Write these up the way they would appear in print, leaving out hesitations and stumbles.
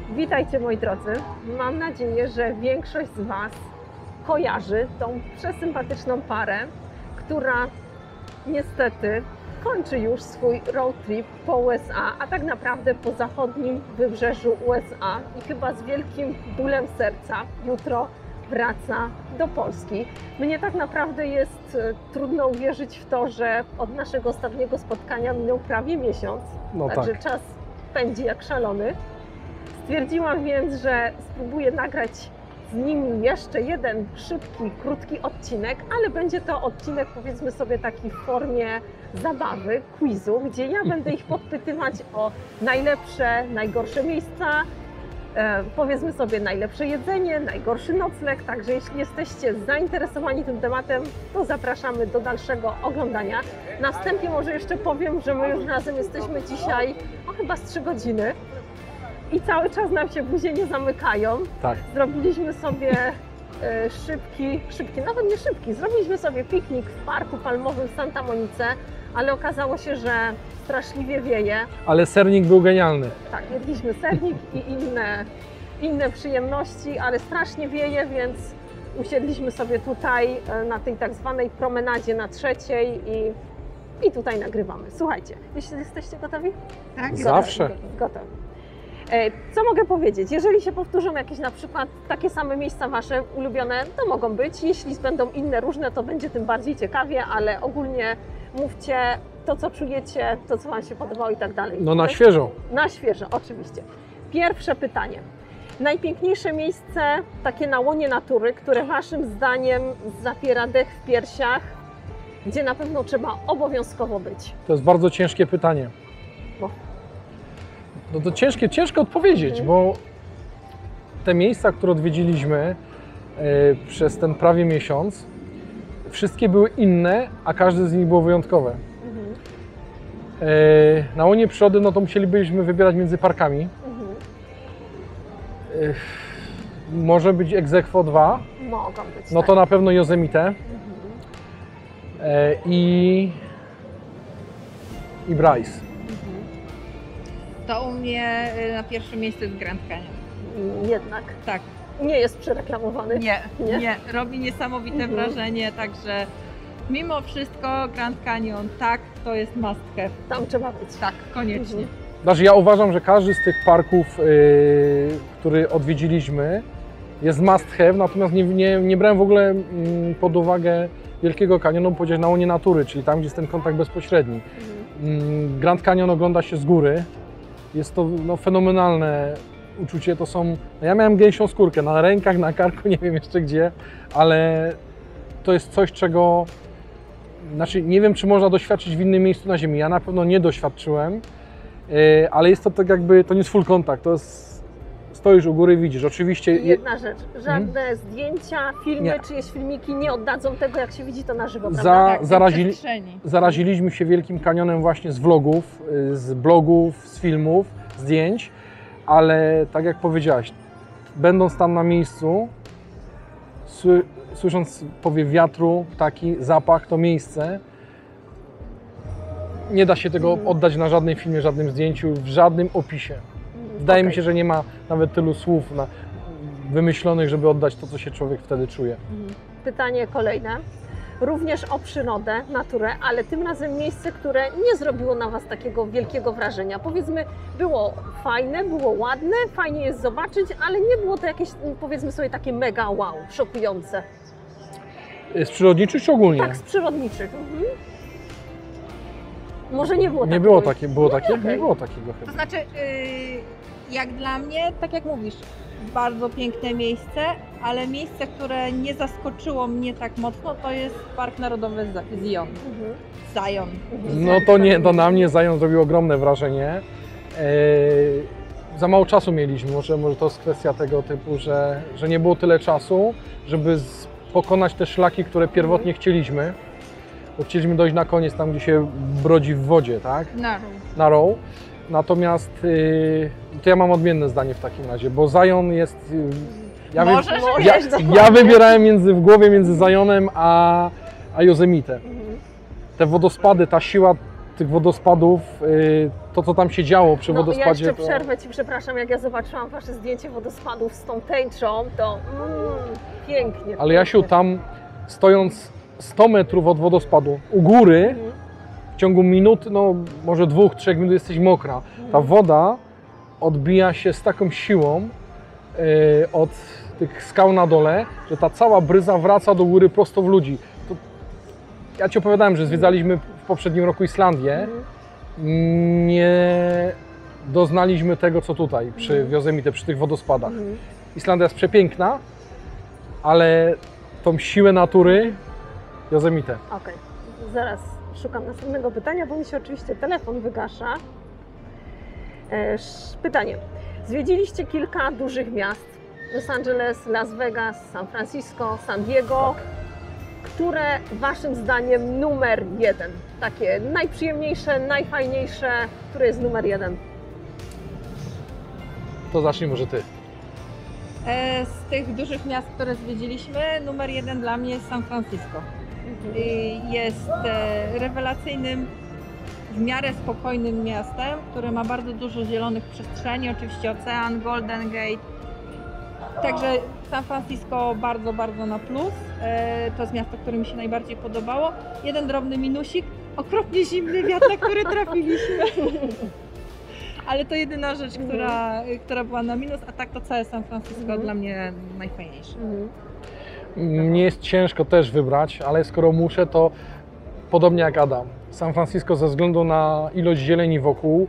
Witajcie moi drodzy. Mam nadzieję, że większość z Was kojarzy tą przesympatyczną parę, która niestety kończy już swój road trip po USA, a tak naprawdę po zachodnim wybrzeżu USA i chyba z wielkim bólem serca jutro wraca do Polski. Mnie tak naprawdę jest trudno uwierzyć w to, że od naszego ostatniego spotkania minął prawie miesiąc, także czas pędzi jak szalony. Stwierdziłam więc, że spróbuję nagrać z nimi jeszcze jeden szybki, krótki odcinek, ale będzie to odcinek, powiedzmy sobie, taki w formie zabawy, quizu, gdzie ja będę ich podpytywać o najlepsze, najgorsze miejsca, powiedzmy sobie najlepsze jedzenie, najgorszy nocleg, także jeśli jesteście zainteresowani tym tematem, to zapraszamy do dalszego oglądania. Na wstępie może jeszcze powiem, że my już razem jesteśmy dzisiaj chyba z 3 godziny. I cały czas nam się buzie nie zamykają. Tak. Zrobiliśmy sobie szybki, nawet nie szybki, zrobiliśmy sobie piknik w Parku Palmowym w Santa Monice, ale okazało się, że straszliwie wieje. Ale sernik był genialny. Tak, jedliśmy sernik i inne przyjemności, ale strasznie wieje, więc usiedliśmy sobie tutaj na tej tak zwanej promenadzie na Trzeciej i tutaj nagrywamy. Słuchajcie, jeśli jesteście gotowi? Tak, zawsze. Gotowi. Co mogę powiedzieć? Jeżeli się powtórzą jakieś na przykład takie same miejsca Wasze ulubione, to mogą być. Jeśli będą inne, różne, to będzie tym bardziej ciekawie, ale ogólnie mówcie to, co czujecie, to, co Wam się podobało i tak dalej. No na świeżo. Na świeżo, oczywiście. Pierwsze pytanie. Najpiękniejsze miejsce, takie na łonie natury, które Waszym zdaniem zapiera dech w piersiach, gdzie na pewno trzeba obowiązkowo być? To jest bardzo ciężkie pytanie. No to ciężko odpowiedzieć, bo te miejsca, które odwiedziliśmy przez ten prawie miesiąc, wszystkie były inne, a każde z nich było wyjątkowe. Na łonie przyrody, no to musielibyśmy wybierać między parkami. Może być ex aequo 2. Mogą być. No to na pewno Yosemite i Bryce. To u mnie na pierwszym miejscu jest Grand Canyon. Jednak. Tak. Nie jest przereklamowany. Nie. Robi niesamowite wrażenie, także mimo wszystko Grand Canyon, tak, to jest must have. Tam trzeba być. Tak, koniecznie. Znaczy ja uważam, że każdy z tych parków, który odwiedziliśmy, jest must have, natomiast nie brałem w ogóle pod uwagę Wielkiego Kanionu, powiedzieć na łonie natury, czyli tam, gdzie jest ten kontakt bezpośredni. Grand Canyon ogląda się z góry. Jest to fenomenalne uczucie. To są. Ja miałem gęsią skórkę na rękach, na karku, nie wiem jeszcze gdzie, ale to jest coś, czego. Znaczy, nie wiem, czy można doświadczyć w innym miejscu na Ziemi. Ja na pewno nie doświadczyłem, ale jest to tak jakby. To nie jest full kontakt. To jest. Stoisz u góry, widzisz. Oczywiście. Jedna rzecz. Żadne zdjęcia, filmy, czyjeś filmiki nie oddadzą tego, jak się widzi to na żywo. Zaraziliśmy się Wielkim Kanionem właśnie z vlogów, z blogów, z filmów, zdjęć, ale tak jak powiedziałaś, będąc tam na miejscu, słysząc powiew wiatru, ptaki, zapach, to miejsce, nie da się tego oddać na żadnym filmie, żadnym zdjęciu, w żadnym opisie. Wydaje mi się, że nie ma nawet tylu słów wymyślonych, żeby oddać to, co się człowiek wtedy czuje. Pytanie kolejne. Również o przyrodę, naturę, ale tym razem miejsce, które nie zrobiło na Was takiego wielkiego wrażenia. Powiedzmy, było fajne, było ładne, fajnie jest zobaczyć, ale nie było to jakieś, powiedzmy sobie, takie mega wow, szokujące. Z przyrodniczych czy ogólnie? Tak, z przyrodniczych. Może nie było takiego. Nie było takiego. Było takie? Okay. Nie było takiego chyba. To znaczy, jak dla mnie, tak jak mówisz, bardzo piękne miejsce, ale miejsce, które nie zaskoczyło mnie tak mocno, to jest Park Narodowy Zion. No to na mnie Zion zrobił ogromne wrażenie. Za mało czasu mieliśmy, może to jest kwestia tego typu, że nie było tyle czasu, żeby pokonać te szlaki, które pierwotnie chcieliśmy. Bo chcieliśmy dojść na koniec tam, gdzie się brodzi w wodzie, tak? Na row. Natomiast to ja mam odmienne zdanie w takim razie, bo Zion jest. Ja wybierałem w głowie między Zionem a Yosemite. Te wodospady, ta siła tych wodospadów to, co tam się działo przy No, wodospadzie. ja jeszcze przerwę Ci, przepraszam, jak ja zobaczyłam Wasze zdjęcie wodospadów z tą tęczą, to pięknie. Ale Jasiu, tam stojąc 100 metrów od wodospadu u góry, w ciągu minut, no może 2-3 minut jesteś mokra. Ta woda odbija się z taką siłą od tych skał na dole, że ta cała bryza wraca do góry prosto w ludzi. To, ja Ci opowiadałem, że zwiedzaliśmy w poprzednim roku Islandię. Nie doznaliśmy tego, co tutaj przy Yosemite, przy tych wodospadach. Islandia jest przepiękna, ale tą siłę natury Yosemite. Okej, zaraz szukam następnego pytania, bo mi się oczywiście telefon wygasza. Pytanie. Zwiedziliście kilka dużych miast. Los Angeles, Las Vegas, San Francisco, San Diego. Które Waszym zdaniem numer 1? Takie najprzyjemniejsze, najfajniejsze, które jest numer 1? To zacznij może Ty. Z tych dużych miast, które zwiedziliśmy, numer 1 dla mnie jest San Francisco. Jest rewelacyjnym, w miarę spokojnym miastem, które ma bardzo dużo zielonych przestrzeni, oczywiście ocean, Golden Gate. Także San Francisco bardzo, bardzo na plus. To jest miasto, które mi się najbardziej podobało. Jeden drobny minusik, okropnie zimny wiatr, na który trafiliśmy. Ale to jedyna rzecz, która była na minus, a tak to całe San Francisco dla mnie najfajniejsze. Mnie jest ciężko też wybrać, ale skoro muszę, to podobnie jak Adam. San Francisco ze względu na ilość zieleni wokół,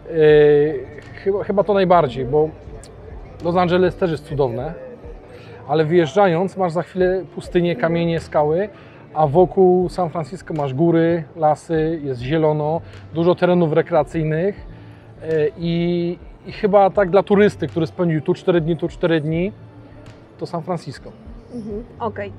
chyba to najbardziej, bo Los Angeles też jest cudowne, ale wyjeżdżając masz za chwilę pustynię, kamienie, skały, a wokół San Francisco masz góry, lasy, jest zielono, dużo terenów rekreacyjnych i chyba tak dla turysty, który spędził tu 4 dni, to San Francisco. Okej.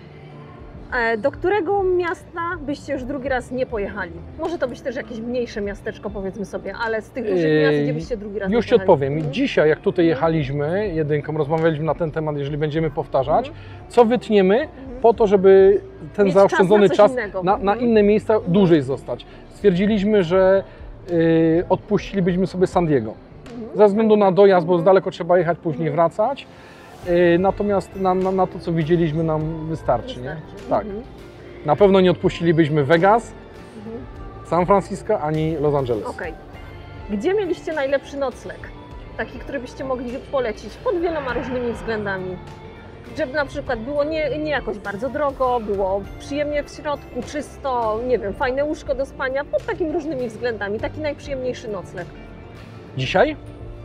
Do którego miasta byście już drugi raz nie pojechali? Może to być też jakieś mniejsze miasteczko, powiedzmy sobie, ale z tych dużych miast, gdzie byście drugi raz Już nie Ci pojechali? odpowiem. Dzisiaj, jak tutaj jechaliśmy jedynką, rozmawialiśmy na ten temat, jeżeli będziemy powtarzać, co wytniemy po to, żeby ten Mieć zaoszczędzony czas czas na coś innego. na inne miejsca dłużej zostać. Stwierdziliśmy, że odpuścilibyśmy sobie San Diego. Ze względu na dojazd, bo z daleko trzeba jechać, później wracać. Natomiast na to, co widzieliśmy, nam wystarczy. Nie? Tak. Na pewno nie odpuścilibyśmy Vegas, San Francisco ani Los Angeles. Okej. Gdzie mieliście najlepszy nocleg? Taki, który byście mogli polecić pod wieloma różnymi względami. Żeby na przykład było nie jakoś bardzo drogo, było przyjemnie w środku, czysto, nie wiem, fajne łóżko do spania, pod takimi różnymi względami. Taki najprzyjemniejszy nocleg. Dzisiaj?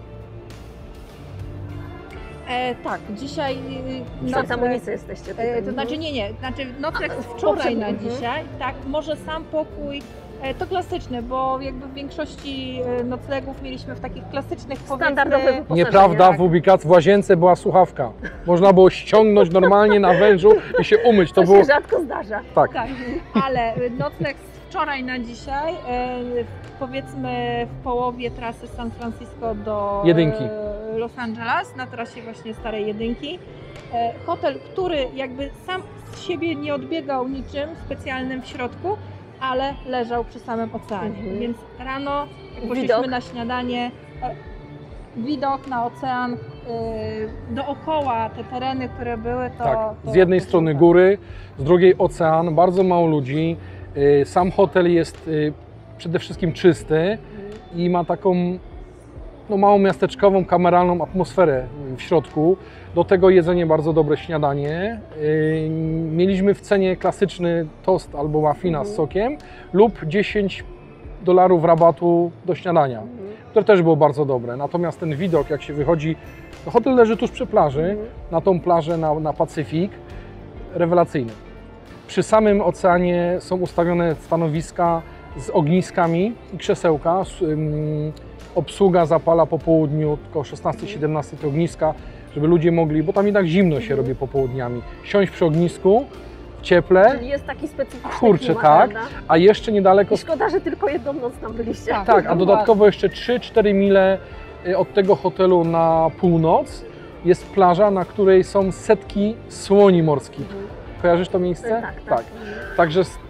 Tak, dzisiaj Santa Monice jesteście tutaj. to znaczy nie, znaczy nocleg wczoraj na dzisiaj, tak, może sam pokój, to klasyczne, bo jakby w większości noclegów mieliśmy w takich klasycznych, Standardowe powiedzmy, wyposażenie. Nieprawda, w ubikacji, w łazience była słuchawka. Można było ściągnąć normalnie na wężu i się umyć. To było się rzadko zdarza. tak. tak, ale nocleg z wczoraj na dzisiaj, powiedzmy w połowie trasy San Francisco do Jedynki. Los Angeles, na trasie właśnie starej jedynki. Hotel, który jakby sam z siebie nie odbiegał niczym specjalnym w środku, ale leżał przy samym oceanie. Więc rano, jak poszliśmy Widok. na śniadanie, widok na ocean, dookoła te tereny, które były, to... Tak, to z jednej to strony super. góry, z drugiej ocean, bardzo mało ludzi. Sam hotel jest przede wszystkim czysty i ma taką małą miasteczkową, kameralną atmosferę w środku. Do tego jedzenie bardzo dobre, śniadanie. Mieliśmy w cenie klasyczny tost albo muffina z sokiem lub $10 rabatu do śniadania, które też było bardzo dobre. Natomiast ten widok, jak się wychodzi, hotel leży tuż przy plaży, na tą plażę, na Pacyfik, rewelacyjny. Przy samym oceanie są ustawione stanowiska z ogniskami i krzesełka. Obsługa zapala po południu, około 16-17 te ogniska, żeby ludzie mogli, bo tam jednak zimno się robi popołudniami, siąść przy ognisku w cieple. Czyli jest taki specyficzny Kurczę, klimat, tak. prawda? A jeszcze niedaleko, I szkoda, że tylko jedną noc tam byliście. tak, a dodatkowo jeszcze 3-4 mile od tego hotelu na północ jest plaża, na której są setki słoni morskich. Kojarzysz to miejsce? Tak.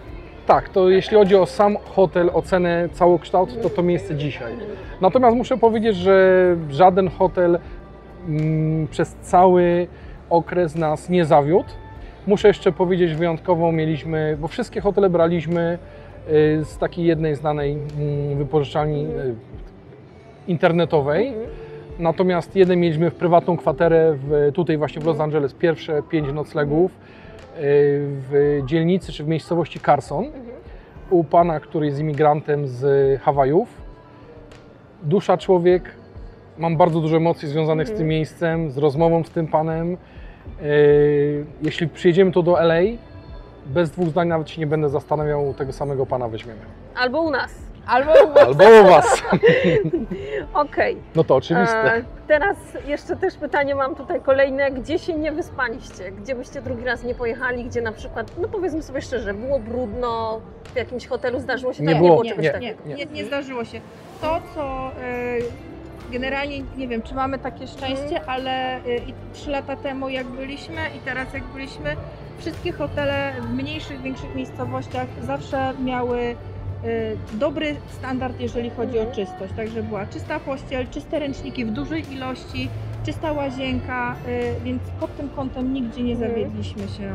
Tak, to jeśli chodzi o sam hotel, ocenę całokształt, to miejsce dzisiaj. Natomiast muszę powiedzieć, że żaden hotel przez cały okres nas nie zawiódł. Muszę jeszcze powiedzieć, wyjątkową mieliśmy, bo wszystkie hotele braliśmy z takiej jednej znanej wypożyczalni internetowej. Natomiast jeden mieliśmy w prywatną kwaterę tutaj właśnie w Los Angeles, pierwsze 5 noclegów w dzielnicy czy w miejscowości Carson u pana, który jest imigrantem z Hawajów. Dusza człowiek, mam bardzo dużo emocji związanych z tym miejscem, z rozmową z tym panem. Jeśli przyjedziemy tu do LA, bez dwóch zdań nawet się nie będę zastanawiał, tego samego pana weźmiemy. Albo u nas. Albo Albo u was. Okej. No to oczywiste. Teraz jeszcze też pytanie mam tutaj kolejne. Gdzie się nie wyspaliście? Gdzie byście drugi raz nie pojechali? Gdzie na przykład, no powiedzmy sobie szczerze, było brudno, w jakimś hotelu zdarzyło się Nie tak? było, Nie było czegoś nie. takiego. Nie zdarzyło się. To, co generalnie, nie wiem, czy mamy takie szczęście, ale 3 lata temu jak byliśmy i teraz jak byliśmy, wszystkie hotele w mniejszych, większych miejscowościach zawsze miały dobry standard, jeżeli chodzi o czystość. Także była czysta pościel, czyste ręczniki w dużej ilości, czysta łazienka, więc pod tym kątem nigdzie nie zawiedliśmy się.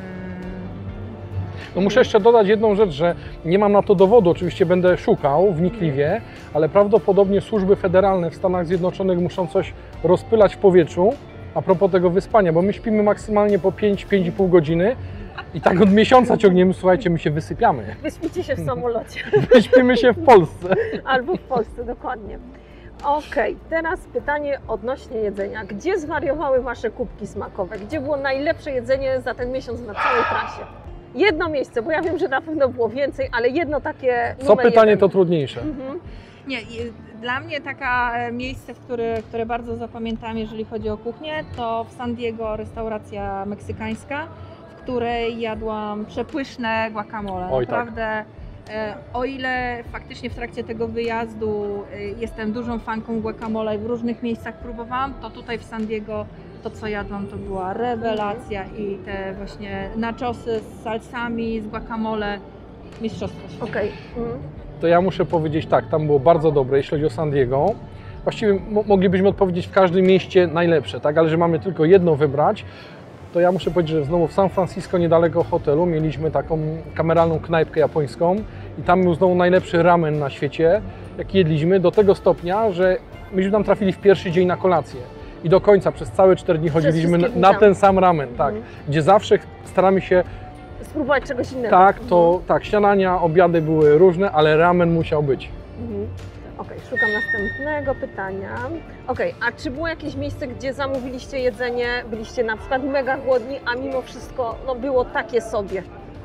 No muszę jeszcze dodać jedną rzecz, że nie mam na to dowodu, oczywiście będę szukał wnikliwie, ale prawdopodobnie służby federalne w Stanach Zjednoczonych muszą coś rozpylać w powietrzu a propos tego wyspania, bo my śpimy maksymalnie po 5–5,5 godziny i tak od miesiąca ciągniemy, słuchajcie, my się wysypiamy. Wyśpicie się w samolocie. Wyśpimy się w Polsce. Albo w Polsce, dokładnie. Okej, teraz pytanie odnośnie jedzenia. Gdzie zwariowały Wasze kubki smakowe? Gdzie było najlepsze jedzenie za ten miesiąc na całej trasie? Jedno miejsce, bo ja wiem, że na pewno było więcej, ale jedno takie Co numer pytanie, 1. to trudniejsze. Nie, dla mnie takie miejsce, które bardzo zapamiętałam, jeżeli chodzi o kuchnię, to w San Diego restauracja meksykańska, w której jadłam przepyszne guacamole. Oj, naprawdę, o ile faktycznie w trakcie tego wyjazdu jestem dużą fanką guacamole i w różnych miejscach próbowałam, to tutaj w San Diego to, co jadłam, to była rewelacja i te właśnie nachosy z salsami, z guacamole, mistrzostwo świata. Okej. To ja muszę powiedzieć tak, tam było bardzo dobre, jeśli chodzi o San Diego. Właściwie moglibyśmy odpowiedzieć w każdym mieście najlepsze, tak? Ale że mamy tylko jedno wybrać, to ja muszę powiedzieć, że znowu w San Francisco, niedaleko hotelu, mieliśmy taką kameralną knajpkę japońską i tam był znowu najlepszy ramen na świecie, jaki jedliśmy, do tego stopnia, że myśmy tam trafili w pierwszy dzień na kolację. I do końca, przez całe 4 dni chodziliśmy wszystkie na dni ten sam ramen, tak, gdzie zawsze staramy się, Spróbować czegoś innego. tak, to tak, śniadania, obiady były różne, ale ramen musiał być. Okej, szukam następnego pytania. Okej, a czy było jakieś miejsce, gdzie zamówiliście jedzenie, byliście na przykład mega głodni, a mimo wszystko no, było takie sobie?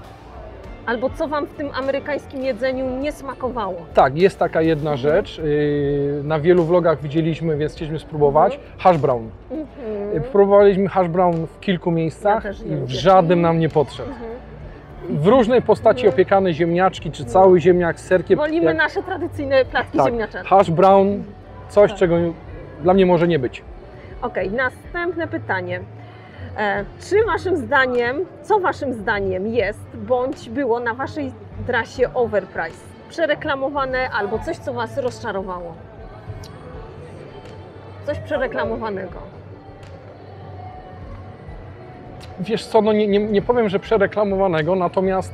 Albo co Wam w tym amerykańskim jedzeniu nie smakowało? Tak, jest taka jedna rzecz, na wielu vlogach widzieliśmy, więc chcieliśmy spróbować, hash brown. Próbowaliśmy hash brown w kilku miejscach Ja też i nie w lubię. żadnym nam nie podszedł. W różnej postaci opiekane ziemniaczki, czy cały ziemniak z serkiem. Wolimy nasze tradycyjne placki tak, ziemniaczane. hash brown, coś czego dla mnie może nie być. Okej, następne pytanie. Co Waszym zdaniem jest, bądź było na Waszej trasie overprice? Przereklamowane albo coś, co Was rozczarowało? Coś przereklamowanego. Wiesz co, no nie powiem, że przereklamowanego, natomiast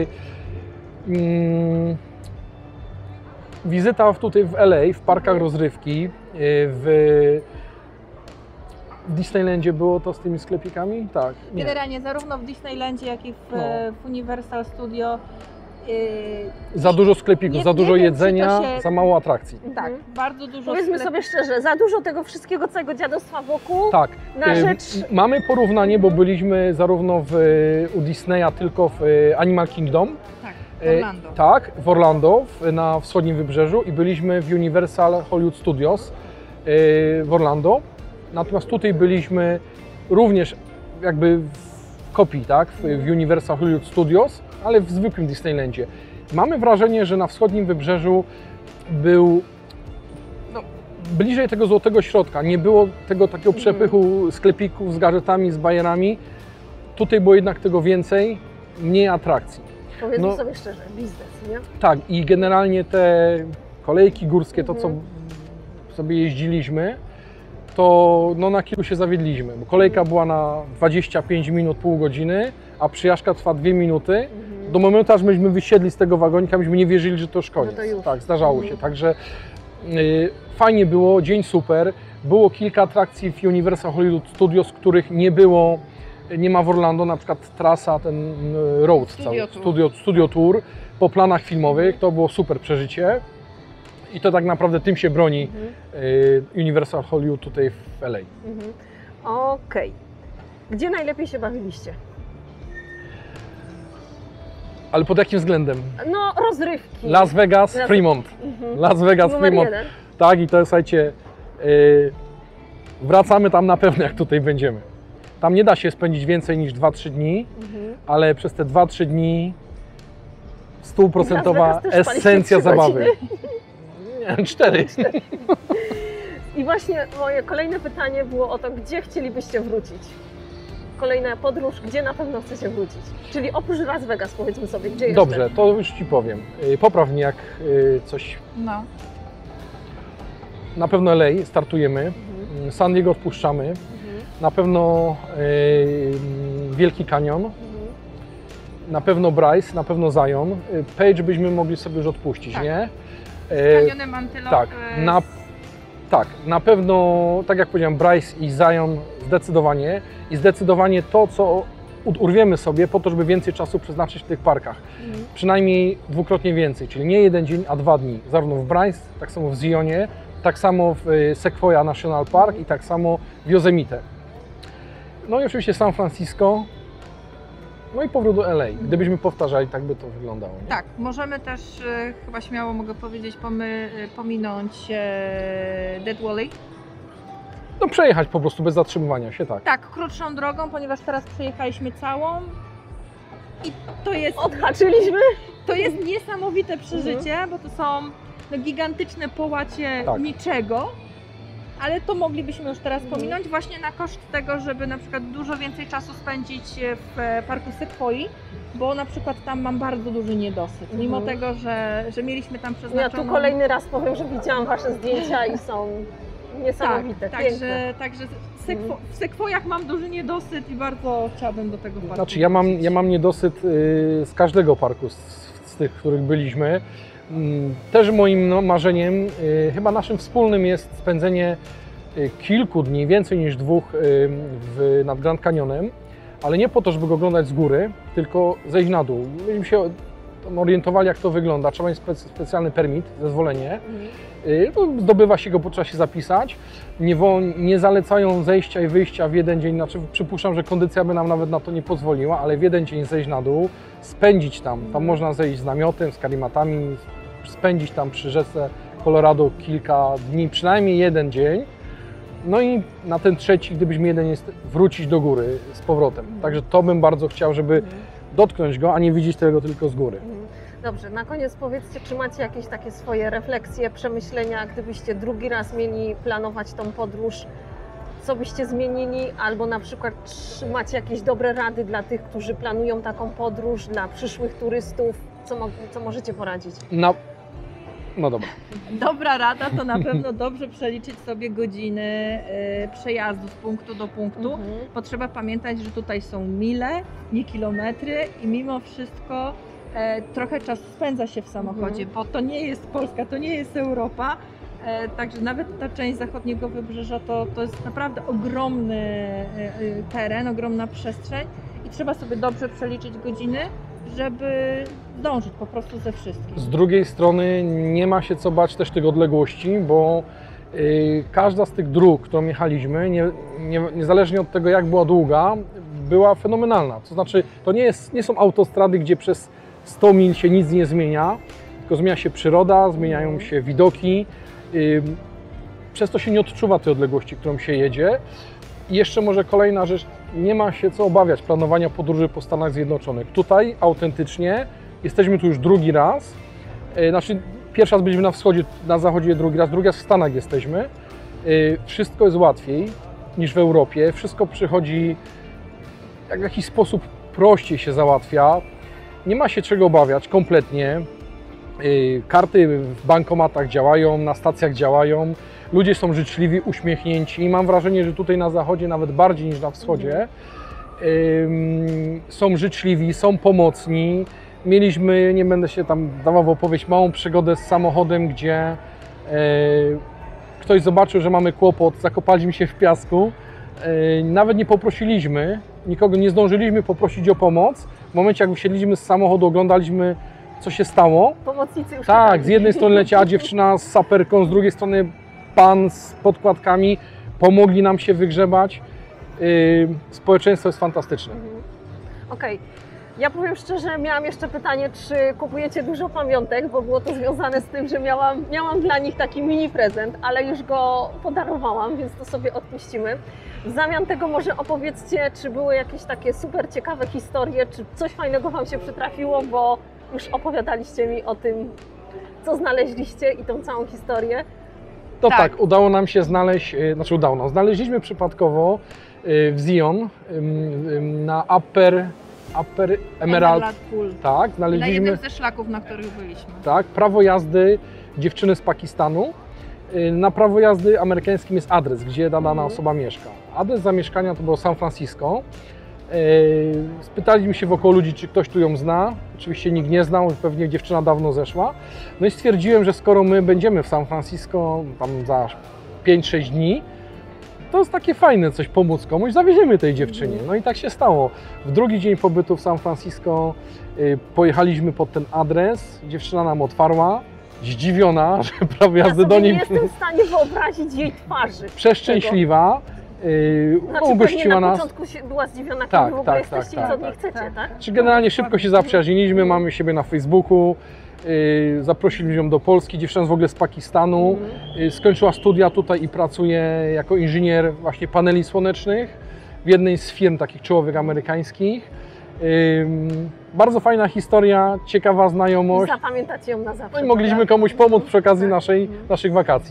wizyta tutaj w LA, w parkach rozrywki, w Disneylandzie było to z tymi sklepikami? Tak. Nie. Generalnie zarówno w Disneylandzie, jak i w Universal Studio. Za dużo sklepików, nie- za nie dużo wiem, czy jedzenia, to się- za mało atrakcji. Tak, bardzo dużo Powiedzmy sobie szczerze, za dużo tego wszystkiego, całego dziadostwa wokół, Tak. na rzecz... Mamy porównanie, bo byliśmy zarówno u Disneya, tylko w Animal Kingdom. Tak, Orlando. Tak, w Orlando, na wschodnim wybrzeżu i byliśmy w Universal Hollywood Studios w Orlando. Natomiast tutaj byliśmy również jakby w kopii, tak, w Universal Hollywood Studios, ale w zwykłym Disneylandzie. Mamy wrażenie, że na wschodnim wybrzeżu był bliżej tego złotego środka. Nie było tego takiego przepychu sklepików z gadżetami, z bajerami. Tutaj było jednak tego więcej, mniej atrakcji. Powiedzmy No. sobie szczerze, biznes, nie? Tak, i generalnie te kolejki górskie, to co sobie jeździliśmy, to no, na kilku się zawiedliśmy, bo kolejka była na 25 minut, pół godziny, a przyjażdżka trwa 2 minuty. Do momentu, aż myśmy wysiedli z tego wagonika, myśmy nie wierzyli, że to już koniec. No to już. Tak, zdarzało się. Także fajnie było, dzień super. Było kilka atrakcji w Universal Hollywood Studios, których nie ma w Orlando, na przykład trasa, ten road Studio Tour po planach filmowych, to było super przeżycie i to tak naprawdę tym się broni Universal Hollywood tutaj w LA. Okej. Gdzie najlepiej się bawiliście? Ale pod jakim względem? No, rozrywki. Las Vegas, Fremont. Las Vegas, Numer Fremont. 1. Tak, i to słuchajcie, wracamy tam na pewno, jak tutaj będziemy. Tam nie da się spędzić więcej niż 2-3 dni, ale przez te 2-3 dni 100% też esencja 3 zabawy. godziny. Nie, 4. I właśnie moje kolejne pytanie było o to, gdzie chcielibyście wrócić? Kolejna podróż, gdzie na pewno chcecie wrócić? Czyli oprócz Las Vegas, powiedzmy sobie, gdzie jeszcze? Dobrze, to już Ci powiem. Popraw mnie, jak coś... No. Na pewno LA startujemy, San Diego odpuszczamy, na pewno Wielki Kanion, na pewno Bryce, na pewno Zion. Page byśmy mogli sobie już odpuścić, Tak. nie? Kanionem Antelope. Tak, na pewno, tak jak powiedziałem, Bryce i Zion zdecydowanie i zdecydowanie to, co urwiemy sobie po to, żeby więcej czasu przeznaczyć w tych parkach. Przynajmniej dwukrotnie więcej, czyli nie 1 dzień, a 2 dni. Zarówno w Bryce, tak samo w Zionie, tak samo w Sequoia National Park i tak samo w Yosemite. No i oczywiście San Francisco, no i powrót do LA. Gdybyśmy powtarzali, tak by to wyglądało. Nie? Tak, możemy też, chyba śmiało mogę powiedzieć, pominąć Death Valley. No przejechać po prostu bez zatrzymywania się, tak. Tak, krótszą drogą, ponieważ teraz przejechaliśmy całą i Odhaczyliśmy? to jest niesamowite przeżycie, bo to są no, gigantyczne połacie Tak. niczego, ale to moglibyśmy już teraz pominąć właśnie na koszt tego, żeby na przykład dużo więcej czasu spędzić w parku Sequoii, bo na przykład tam mam bardzo duży niedosyt, mimo tego, że mieliśmy tam Ja przeznaczoną... tu kolejny raz powiem, że widziałam Wasze zdjęcia i są niesamowite, Tak, piękne. także w Sequoiach mam duży niedosyt i bardzo chciałabym do tego parku Znaczy wrócić. ja mam niedosyt z każdego parku, z tych, w których byliśmy. Też moim marzeniem, chyba naszym wspólnym jest spędzenie kilku dni, więcej niż 2 nad Grand Canyonem, ale nie po to, żeby go oglądać z góry, tylko zejść na dół. Myśmy się tam orientowali, jak to wygląda. Trzeba mieć specjalny permit, zezwolenie. No, zdobywa się go, bo trzeba się zapisać. Nie zalecają zejścia i wyjścia w 1 dzień. Znaczy, przypuszczam, że kondycja by nam nawet na to nie pozwoliła, ale w 1 dzień zejść na dół, spędzić tam. Tam można zejść z namiotem, z karimatami, spędzić tam przy rzece Colorado kilka dni, przynajmniej 1 dzień. No i na ten trzeci, gdybyśmy jeden jest, wrócić do góry z powrotem. Także to bym bardzo chciał, żeby dotknąć go, a nie widzieć tego tylko z góry. Dobrze, na koniec powiedzcie, czy macie jakieś takie swoje refleksje, przemyślenia, gdybyście drugi raz mieli planować tą podróż, co byście zmienili, albo na przykład czy macie jakieś dobre rady dla tych, którzy planują taką podróż, dla przyszłych turystów, co możecie poradzić? No dobra. Dobra rada to na pewno dobrze przeliczyć sobie godziny przejazdu z punktu do punktu, bo trzeba pamiętać, że tutaj są mile, nie kilometry i mimo wszystko trochę czasu spędza się w samochodzie, bo to nie jest Polska, to nie jest Europa, także nawet ta część zachodniego wybrzeża to jest naprawdę ogromny teren, ogromna przestrzeń i trzeba sobie dobrze przeliczyć godziny, żeby zdążyć po prostu ze wszystkim. Z drugiej strony nie ma się co bać też tych odległości, bo każda z tych dróg, którą jechaliśmy, niezależnie od tego, jak była długa, była fenomenalna. To znaczy, to nie są autostrady, gdzie przez 100 mil się nic nie zmienia, tylko zmienia się przyroda, zmieniają się widoki. Przez to się nie odczuwa tej odległości, którą się jedzie. I jeszcze może kolejna rzecz, nie ma się co obawiać planowania podróży po Stanach Zjednoczonych. Tutaj autentycznie jesteśmy tu już drugi raz. Znaczy, pierwszy raz byliśmy na wschodzie, na zachodzie drugi raz w Stanach jesteśmy. Wszystko jest łatwiej niż w Europie. Wszystko przychodzi w jakiś sposób prościej się załatwia. nie ma się czego obawiać kompletnie. Karty w bankomatach działają, na stacjach działają, ludzie są życzliwi, uśmiechnięci i mam wrażenie, że tutaj na zachodzie nawet bardziej niż na wschodzie są życzliwi, są pomocni. Mieliśmy, nie będę się tam dawał w opowieść, małą przygodę z samochodem, gdzie ktoś zobaczył, że mamy kłopot, zakopaliśmy się w piasku, nawet nie poprosiliśmy, nikogo nie zdążyliśmy poprosić o pomoc. W momencie, jak wysiedliśmy z samochodu, oglądaliśmy, co się stało. Pomocnicy już Tak, czekali. z jednej strony leciała dziewczyna z saperką, z drugiej strony pan z podkładkami, pomogli nam się wygrzebać. Społeczeństwo jest fantastyczne. Okej. Ja powiem szczerze, miałam jeszcze pytanie, czy kupujecie dużo pamiątek, bo było to związane z tym, że miałam dla nich taki mini prezent, ale już go podarowałam, więc to sobie odpuścimy. W zamian tego może opowiedzcie, czy były jakieś takie super ciekawe historie, czy coś fajnego Wam się przytrafiło, bo już opowiadaliście mi o tym, co znaleźliście i tą całą historię. To Tak. tak, udało nam się znaleźć, znaleźliśmy przypadkowo w Zion na Upper Emerald. Pool. Tak, Na znaleźliśmy jednym ze szlaków, na których byliśmy. tak, prawo jazdy dziewczyny z Pakistanu. Na prawo jazdy amerykańskim jest adres, gdzie dana osoba mieszka. Adres zamieszkania to było San Francisco. Spytaliśmy się wokoło ludzi, czy ktoś tu ją zna. Oczywiście nikt nie znał, pewnie dziewczyna dawno zeszła. No i stwierdziłem, że skoro my będziemy w San Francisco tam za 5-6 dni, to jest takie fajne coś pomóc komuś, zawieziemy tej dziewczynie. No i tak się stało. W drugi dzień pobytu w San Francisco pojechaliśmy pod ten adres, dziewczyna nam otwarła, zdziwiona, że prawo Ja jazdy sobie do nie niej jestem w stanie wyobrazić jej twarzy. przeszczęśliwa, Znaczy, ugościła pewnie na nas. początku była zdziwiona, kim Tak, w ogóle tak, jesteście tak, i co od tak, nich chcecie, tak? Czy generalnie szybko się zaprzyjaźniliśmy, mamy siebie na Facebooku, zaprosiliśmy ją do Polski, dziewczyna jest w ogóle z Pakistanu, skończyła studia tutaj i pracuje jako inżynier właśnie paneli słonecznych w jednej z firm takich czołowych amerykańskich. Bardzo fajna historia, ciekawa I znajomość, zapamiętacie ją na zawsze. no i mogliśmy prawda? komuś pomóc przy okazji Tak. naszych wakacji.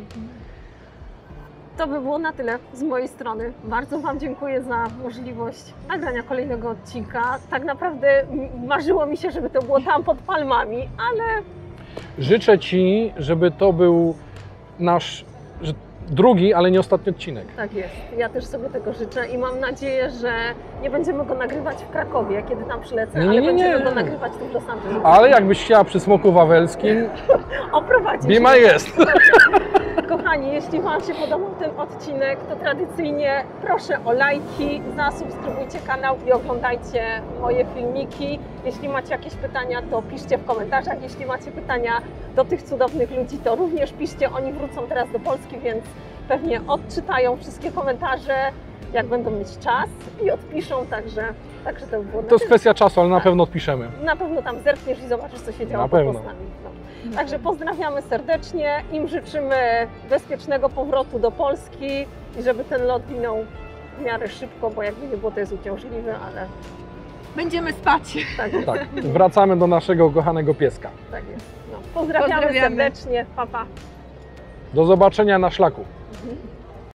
To by było na tyle z mojej strony. Bardzo Wam dziękuję za możliwość nagrania kolejnego odcinka. Tak naprawdę marzyło mi się, żeby to było tam pod palmami, ale Życzę Ci, żeby to był nasz drugi, ale nie ostatni odcinek. tak jest. Ja też sobie tego życzę i mam nadzieję, że nie będziemy go nagrywać w Krakowie, kiedy tam przylecę, Nie, ale nie, będziemy nie. go nagrywać tu w Los Angeles. Ale jakbyś chciała przy Smoku Wawelskim, Oprowadzić. be my guest. Kochani, jeśli Wam się podobał ten odcinek, to tradycyjnie proszę o lajki, zasubskrybujcie kanał i oglądajcie moje filmiki. Jeśli macie jakieś pytania, to piszcie w komentarzach. Jeśli macie pytania do tych cudownych ludzi, to również piszcie. Oni wrócą teraz do Polski, więc pewnie odczytają wszystkie komentarze, jak będą mieć czas i odpiszą, także to by było na To jest tyle. kwestia czasu, ale na pewno odpiszemy. Na pewno tam zerkniesz i zobaczysz, co się działo Na pod pewno. postami. No. Także pozdrawiamy serdecznie, im życzymy bezpiecznego powrotu do Polski i żeby ten lot minął w miarę szybko, bo jakby nie było, to jest uciążliwy, ale Będziemy spać. tak jest. Tak, wracamy do naszego kochanego pieska. Tak jest. No. Pozdrawiamy Pozdrawiamy. serdecznie, pa pa. Do zobaczenia na szlaku. Mhm.